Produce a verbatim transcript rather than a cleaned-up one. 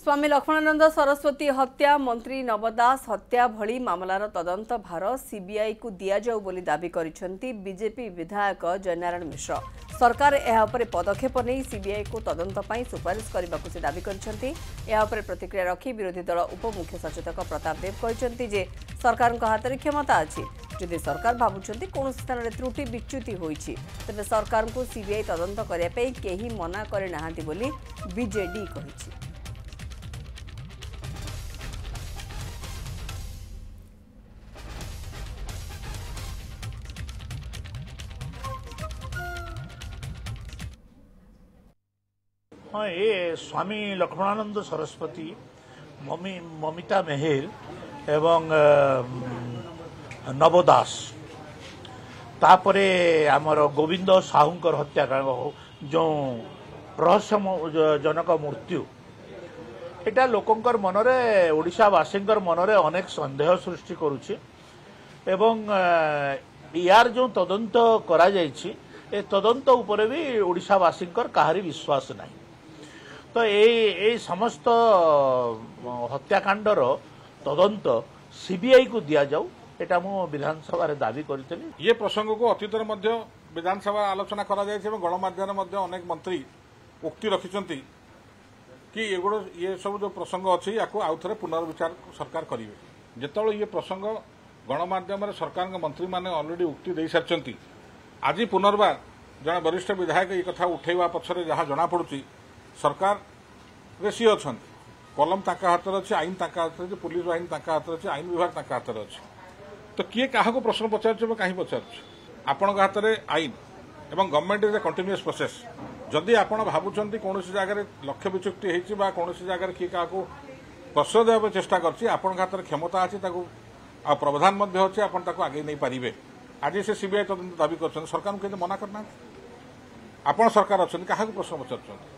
स्वामी लक्ष्मणानंद सरस्वती हत्या मंत्री नव दास हत्या भली मामलार तदंत भार सीबीआई को दिया जाऊ बोली दाबी करिसेंती बीजेपी विधायक जयनारायण मिश्र। सरकार एहा उपरे पदक्षेप नहीं सीबीआई को तदंत पई सुपारिश करबाकू से दाबी करिसेंती। एहा उपरे प्रतिक्रिया रखी विरोधी दल उपमुख्य सचेतक प्रताप देव कहिसेंती जे सरकार हाथ में क्षमता अछि। जदि सरकार भावुंट कौन स्थान में त्रुटि विच्युति होइछि तेबे सरकार को सीबीआई तदंत करने पे केही मना करे नाहांती बोली बीजेडी कहिछि। हाँ ये स्वामी लक्ष्मणानंद सरस्वती ममी ममिता मेहेर एवं नव दास तापरे आमर गोविंद साहूंकर हत्याकांड जो रहस्यजनक मृत्यु एटा लोकंकर मनरे ओडिशावासींकर मनरे अनेक संदेह सृष्टि करुछि एवं यार जो तदंत करा जायछि ए तदंत उपरे भी ओडिशावासींकर काहारी विश्वास नाही। तो ये समस्त हत्याकांडर तदंत सीबीआई को दिया जाऊ एटा मु विधानसभा दाबी करी। ये प्रसंग को अतीतर मध्य विधानसभा आलोचना करा जायछि एवं गणमाध्यम मध्य अनेक मंत्री उक्ति रखिचंती कि एगुड़ो ये सब जो प्रसंग अच्छी या आउथरे पुनर्विचार सरकार करेंगे। जितेबाला ये प्रसंग गणमाध्यम सरकार मंत्री मैंने अलरेडी उक्ति दे सारी आज पुनर्बार जड़े वरिष्ठ विधायक ये कथा उठेवा पछरे जहाँ जना पड़ुची सरकार रे सी अच्छा कलम ताका हाथ अच्छे आईन ताका हाथ अच्छे पुलिस बाहिनी ताका हाथ अच्छे आईन विभाग ताका हाथ अच्छे। तो किए क्या प्रश्न पचार कहीं पचार आपण हाथ में आईन एवं government is a continuous process. जदि आपण भावुंट कौन जगह लक्ष्य विचुक्ति होती कौन जगह किए क्या प्रश्रय देवा चेष्टा कर हाथ में क्षमता अच्छी आ प्रावधान अच्छे आप आगे नहीं पारे। आज से सीबीआई तदंत दाबी कर सरकार को मना करना आपण सरकार अच्छा क्या प्रश्न पचार।